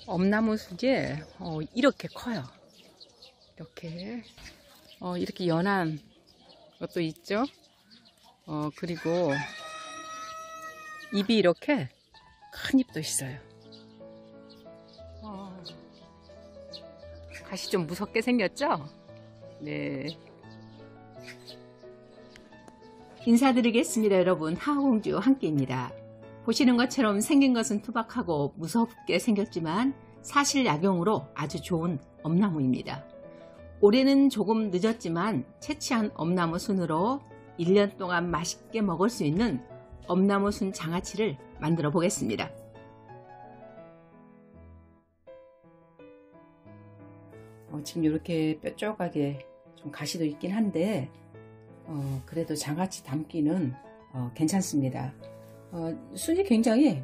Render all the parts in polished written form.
엄나무 숲이 이렇게 커요. 이렇게 연한 것도 있죠. 그리고 잎이 이렇게 큰 잎도 있어요. 가시 좀 무섭게 생겼죠? 네. 인사드리겠습니다, 여러분. 하하공주 한끼입니다. 보시는 것처럼 생긴 것은 투박하고 무섭게 생겼지만 사실 약용으로 아주 좋은 엄나무입니다. 올해는 조금 늦었지만 채취한 엄나무 순으로 1년 동안 맛있게 먹을 수 있는 엄나무 순 장아찌를 만들어 보겠습니다. 지금 이렇게 뾰족하게 좀 가시도 있긴 한데 그래도 장아찌 담기는 괜찮습니다. 순이 굉장히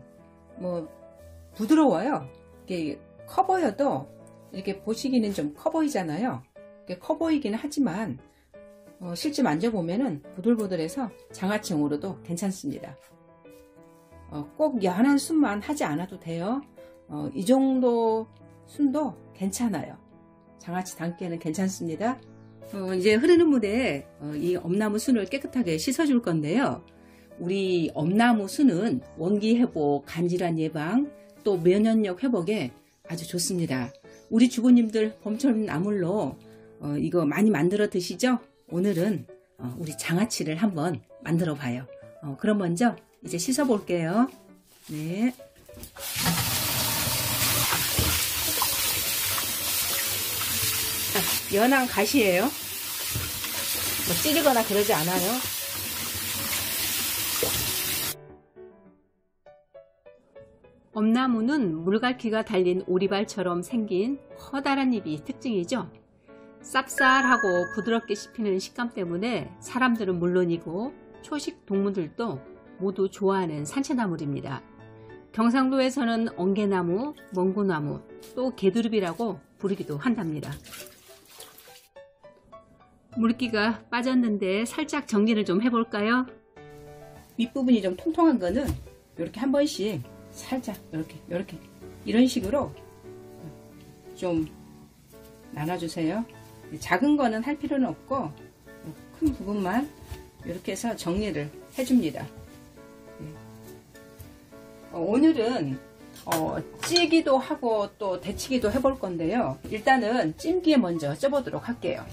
부드러워요. 이게 커 보여도 이렇게 보시기는 좀 커 보이잖아요. 커 보이기는 하지만 실제 만져보면은 부들부들해서 장아찌용으로도 괜찮습니다. 꼭 연한 순만 하지 않아도 돼요. 이 정도 순도 괜찮아요. 장아찌 담기에는 괜찮습니다. 이제 흐르는 물에 이 엄나무 순을 깨끗하게 씻어줄 건데요. 우리 엄나무 순은 원기 회복, 간질환 예방, 또 면역력 회복에 아주 좋습니다. 우리 주부님들 봄철 나물로 이거 많이 만들어 드시죠? 오늘은 우리 장아찌를 한번 만들어 봐요. 그럼 먼저 이제 씻어 볼게요. 네. 연한 가시예요. 찌르거나 그러지 않아요. 엄나무는 물갈퀴가 달린 오리발처럼 생긴 커다란 잎이 특징이죠. 쌉쌀하고 부드럽게 씹히는 식감 때문에 사람들은 물론이고 초식 동물들도 모두 좋아하는 산채나물입니다. 경상도에서는 엉개나무, 멍구나무, 또 개두릅이라고 부르기도 한답니다. 물기가 빠졌는데 살짝 정리를 좀 해볼까요? 윗부분이 좀 통통한 거는 이렇게 한 번씩 살짝 이렇게 이런 식으로 좀 나눠주세요. 작은 거는 할 필요는 없고 큰 부분만 이렇게 해서 정리를 해줍니다. 오늘은 찌기도 하고 또 데치기도 해볼 건데요. 일단은 찜기에 먼저 쪄보도록 할게요.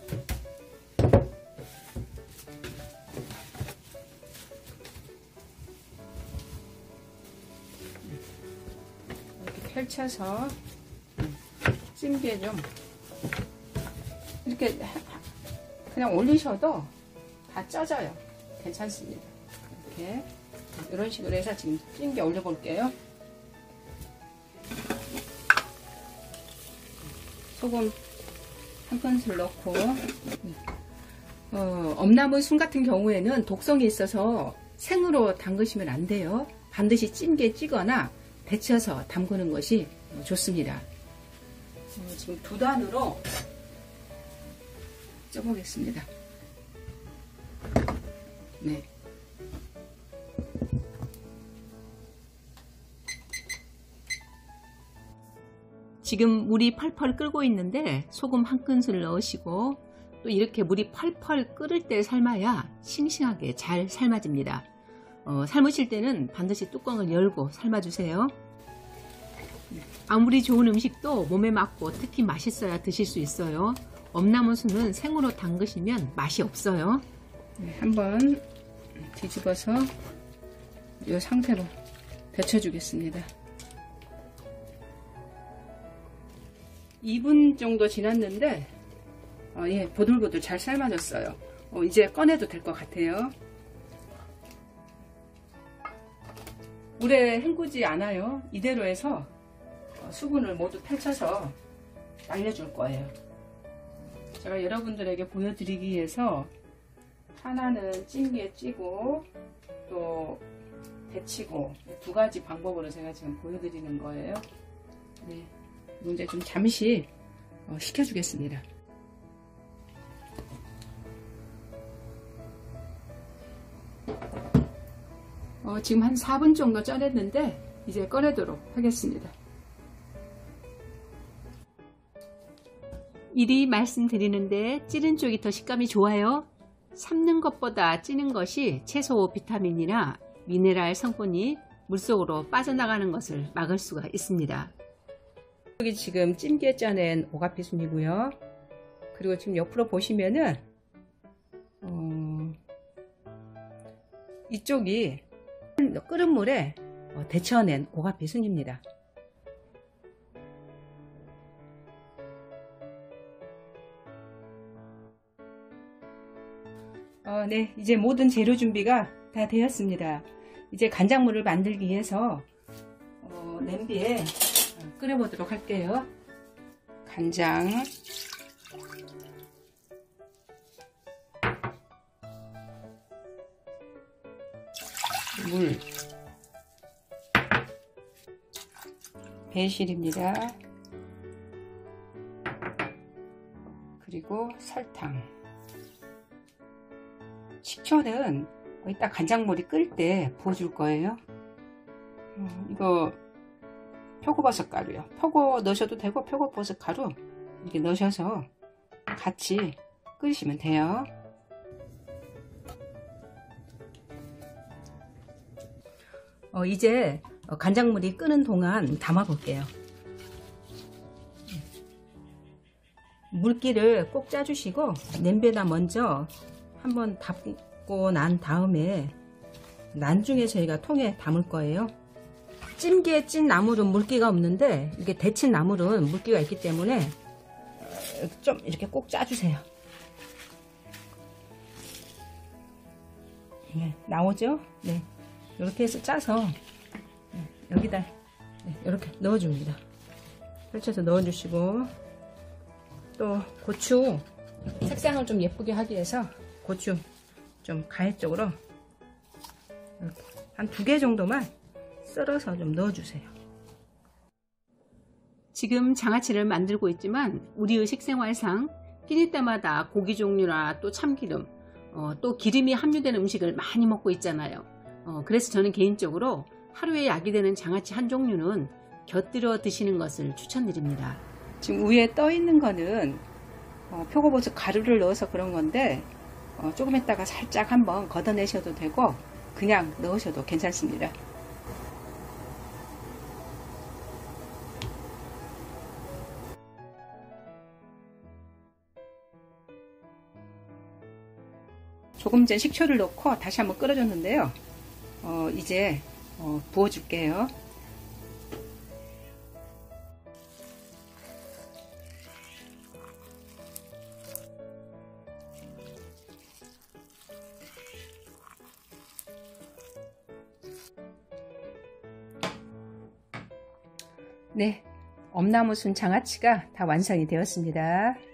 이렇게 펼쳐서 찜기에 좀 이렇게 그냥 올리셔도 다 쪄져요. 괜찮습니다. 이렇게 이런 식으로 해서 지금 찜기에 올려 볼게요. 소금 한 큰술 넣고 엄나무 순 같은 경우에는 독성이 있어서 생으로 담그시면 안 돼요. 반드시 찜기에 찌거나 데쳐서 담그는 것이 좋습니다. 지금 두 단으로 쪄보겠습니다. 네. 지금 물이 펄펄 끓고 있는데 소금 한 큰술 넣으시고 또 이렇게 물이 펄펄 끓을 때 삶아야 싱싱하게 잘 삶아집니다. 삶으실 때는 반드시 뚜껑을 열고 삶아주세요. 아무리 좋은 음식도 몸에 맞고 특히 맛있어야 드실 수 있어요. 엄나무 순은 생으로 담그시면 맛이 없어요. 네, 한번 뒤집어서 이 상태로 데쳐주겠습니다. 2분 정도 지났는데 예, 보들보들 잘 삶아졌어요. 이제 꺼내도 될 것 같아요. 물에 헹구지 않아요. 이대로 해서 수분을 모두 펼쳐서 말려줄 거예요. 제가 여러분들에게 보여드리기 위해서 하나는 찜기에 찌고 또 데치고 두 가지 방법으로 제가 지금 보여드리는 거예요. 네, 이제 좀 잠시 식혀주겠습니다. 지금 한 4분 정도 쪄냈는데 이제 꺼내도록 하겠습니다. 미리 말씀드리는데 찌는 쪽이 더 식감이 좋아요. 삶는 것보다 찌는 것이 채소 비타민이나 미네랄 성분이 물속으로 빠져나가는 것을 막을 수가 있습니다. 여기 지금 찜기에 짜낸 오가피순이고요. 그리고 지금 옆으로 보시면은 이쪽이 끓은 물에 데쳐낸 오가피순입니다. 네, 이제 모든 재료 준비가 다 되었습니다. 이제 간장물을 만들기 위해서 냄비에 끓여보도록 할게요. 간장, 물, 배실입니다. 그리고 설탕. 식초는 이따 간장물이 끓을 때 부어줄 거예요. 이거 표고버섯 가루요. 표고 넣으셔도 되고 표고버섯 가루 이렇게 넣으셔서 같이 끓이시면 돼요. 이제 간장물이 끓는 동안 담아 볼게요. 물기를 꼭 짜주시고 냄비에다 먼저 한번 담고 난 다음에 나중에 저희가 통에 담을 거예요. 찜기에 찐 나물은 물기가 없는데 이게 데친 나물은 물기가 있기 때문에 좀 이렇게 꼭 짜주세요. 네, 나오죠? 네, 이렇게 해서 짜서 여기다 이렇게 넣어줍니다. 펼쳐서 넣어주시고 또 고추 색상을 좀 예쁘게 하기 위해서 고추 좀 가해 쪽으로 이렇게 한 2개 정도만 썰어서 좀 넣어주세요. 지금 장아찌를 만들고 있지만 우리의 식생활상 끼니 때마다 고기 종류나 또 참기름 또 기름이 함유된 음식을 많이 먹고 있잖아요. 그래서 저는 개인적으로 하루에 약이 되는 장아찌 한 종류는 곁들여 드시는 것을 추천드립니다. 지금 위에 떠 있는 거는 표고버섯 가루를 넣어서 그런 건데 조금 있다가 살짝 한번 걷어내셔도 되고 그냥 넣으셔도 괜찮습니다. 조금 전 식초를 넣고 다시 한번 끓여줬는데요. 이제 부어줄게요. 네, 엄나무순 장아찌가 다 완성이 되었습니다.